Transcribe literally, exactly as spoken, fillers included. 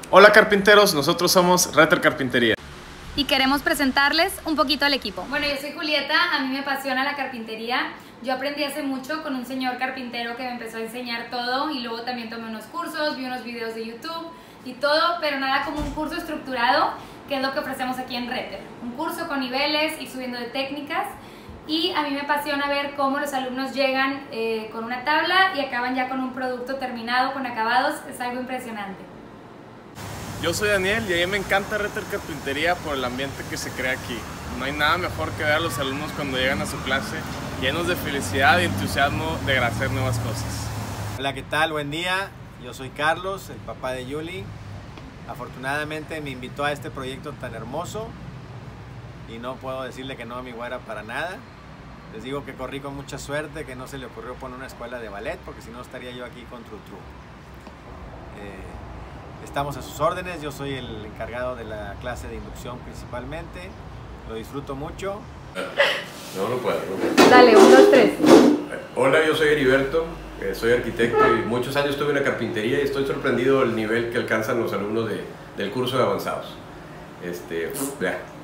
Hola carpinteros, nosotros somos Retter Carpintería. Y queremos presentarles un poquito al equipo. Bueno, yo soy Julieta, a mí me apasiona la carpintería. Yo aprendí hace mucho con un señor carpintero que me empezó a enseñar todo y luego también tomé unos cursos, vi unos videos de YouTube y todo, pero nada como un curso estructurado, que es lo que ofrecemos aquí en Retter. Un curso con niveles y subiendo de técnicas. Y a mí me apasiona ver cómo los alumnos llegan eh, con una tabla y acaban ya con un producto terminado, con acabados. Es algo impresionante. Yo soy Daniel y a mí me encanta Retter Carpintería por el ambiente que se crea aquí. No hay nada mejor que ver a los alumnos cuando llegan a su clase llenos de felicidad y entusiasmo de hacer nuevas cosas. Hola, ¿qué tal? Buen día. Yo soy Carlos, el papá de Yuli. Afortunadamente me invitó a este proyecto tan hermoso y no puedo decirle que no a mi güera para nada. Les digo que corrí con mucha suerte, que no se le ocurrió poner una escuela de ballet, porque si no estaría yo aquí con Tru Tru. Eh, estamos a sus órdenes, yo soy el encargado de la clase de inducción principalmente. Lo disfruto mucho. No, no puedo. No puedo. Dale, un, dos, tres. Hola, yo soy Heriberto, eh, soy arquitecto y muchos años estuve en la carpintería y estoy sorprendido del nivel que alcanzan los alumnos de, del curso de avanzados. Este, uf,